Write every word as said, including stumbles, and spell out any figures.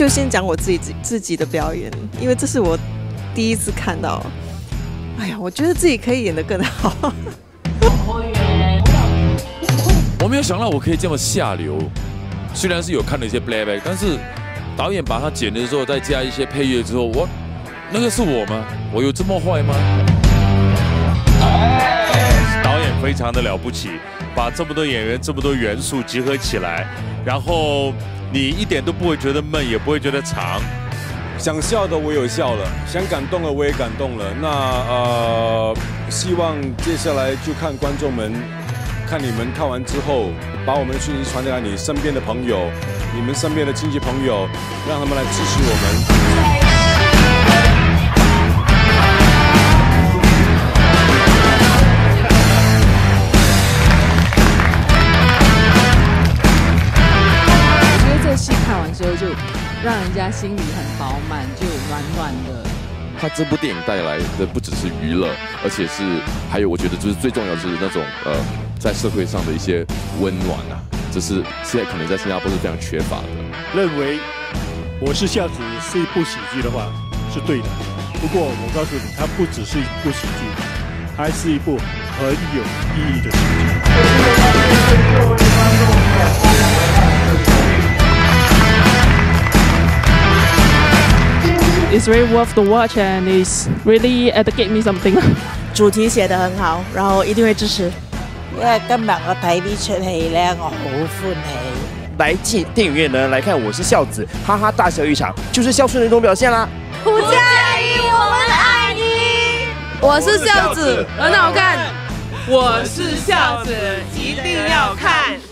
就先讲我自己自己的表演，因为这是我第一次看到。哎呀，我觉得自己可以演得更好。 我没有想到我可以这么下流，虽然是有看了一些 playback， 但是导演把它剪的时候再加一些配乐之后，我那个是我吗？我有这么坏吗？ 导演非常的了不起，把这么多演员、这么多元素集合起来，然后你一点都不会觉得闷，也不会觉得长。 想笑的我有笑了，想感动了我也感动了。那呃，希望接下来就看观众们，看你们看完之后，把我们的讯息传给你身边的朋友、你们身边的亲戚朋友，让他们来支持我们。 戏看完之后就让人家心里很饱满，就暖暖的。 他这部电影带来的不只是娱乐，而且是还有我觉得就是最重要的是那种呃在社会上的一些温暖啊，这是现在可能在新加坡是非常缺乏的。 认为我是孝子是一部喜剧的话是对的，不过我告诉你，它不只是一部喜剧，还是一部很有意义的喜剧。 It's really worth the watch and it's really educate me something. 主題寫得很好，然後一定會支持。因為今日我睇呢出戲咧，我好歡喜。 來進電影院呢來看《我是孝子》，哈哈大笑一場，就是孝順的一種表現啦。 胡佳怡，我們愛你。 我是孝子，很好看。 我是孝子，一定要看。